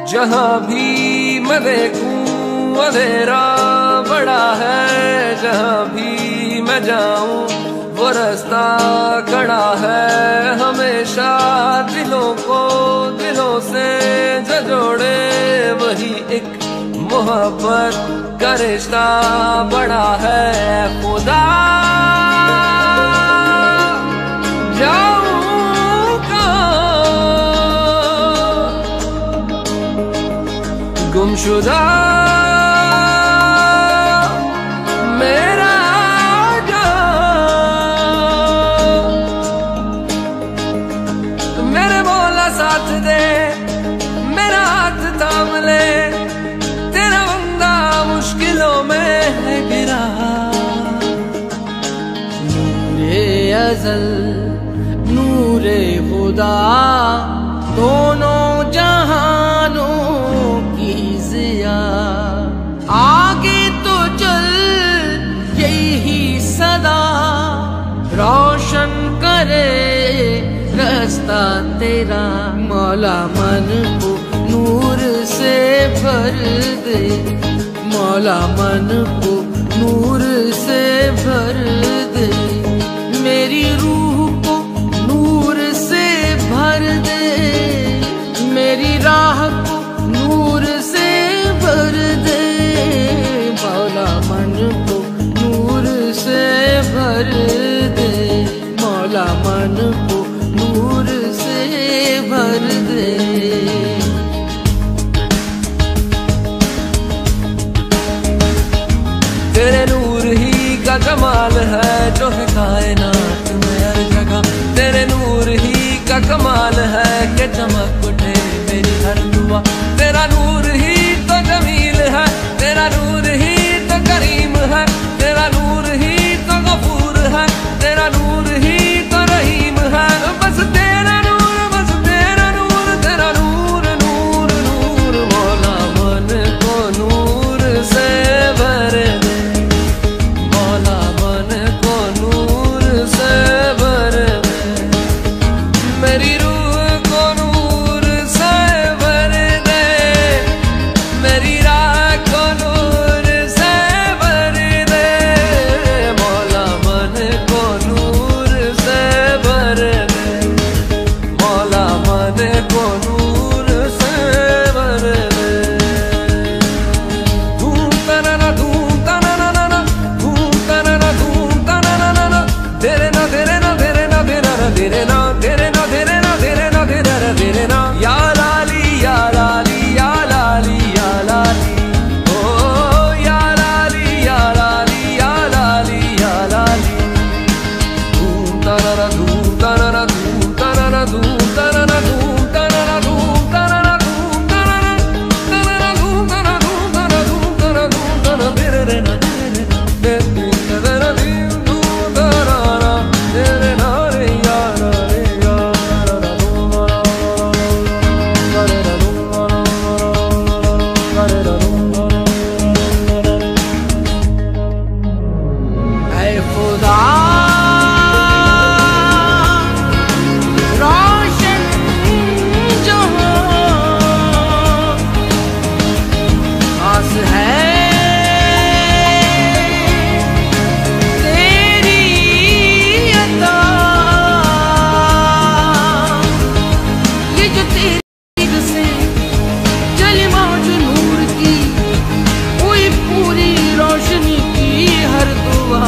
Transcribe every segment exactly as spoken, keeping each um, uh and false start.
जहाँ भी मैं देखूं अंधेरा बड़ा है, जहाँ भी मैं जाऊं वो रास्ता खड़ा है। हमेशा दिलों को दिलों से जो जोड़े वही एक मोहब्बत का रिश्ता बड़ा है। खुदा जाऊं कहाँ गुमशुदा मेरा मेरे मौला साथ दे, मेरा हाथ थाम ले, तेरा बंदा मुश्किलों में है गिरा। नूरे अज़ल नूरे खुदा दोनों जहानों की ज़िया, आगे तो चल यही सदा रोशन करे रास्ता तेरा। मौला मन को नूर से भर दे, मौला मन को नूर से भर दे, मेरी रूह को नूर से भर दे, मेरी राह को नूर से भर दे। मौला मन को नूर से भर दे, मौला मन को नूर से भर दे। तेरे नूर ही का कमाल है जो है कायनात में हर जगह, तेरे नूर ही का कमाल है कि चमक उठे मेरी हर दुआ। तेरा नूर ही तो जमील है, तेरा नूर ही तो करीम है, तेरा नूर ही तो गफूर है, तेरा नूर ही तो रहीम है। बस तेरा नूर, बस तेरा नूर, तेरा नूर नूर नूर। मौला मन को नूर से भर दे, मौला मन को नूर से भर दे, मेरी रूह को नूर से भर दे, मेरी राह को नूर से भर दे। मौला मन को नूर से भर दे, मौला मन को नूर से भर दे। धूम तनना धूम तनना ना, धूम तनना धूम तनना ना, तेरे ना तेरे ना तेरे ना तेरे ना तेरे ना तेरे ना तेरे ना तेरे ना तेरे ना तेरे ना। या लाली या लाली या लाली या लाली, ओ या लाली या लाली या लाली या लाली। धूम तनना धूम तनना धूम तनना धूम तनना धूम तनना धूम तनना धूम तनना तनना धूम तनना धूम तनना धूम तनना धूम तनना तेरे रे ना तेरे ना तेरे तेरे धूम धूम तनना तेरे ना रे या रा रे या रा रा धूम रा रा रे रा धूम रा रा रे रा धूम रा। ऐ खुदा रोशन जहां आस है तेरी अता, ये जो तेरी से चली मौज नूर की, कोई पूरी रोशनी की हर दुआ।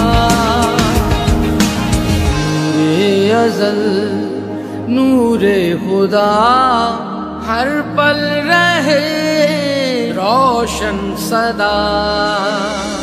नूरे अज़ल नूरे खुदा हर पल रहे रोशन सदा।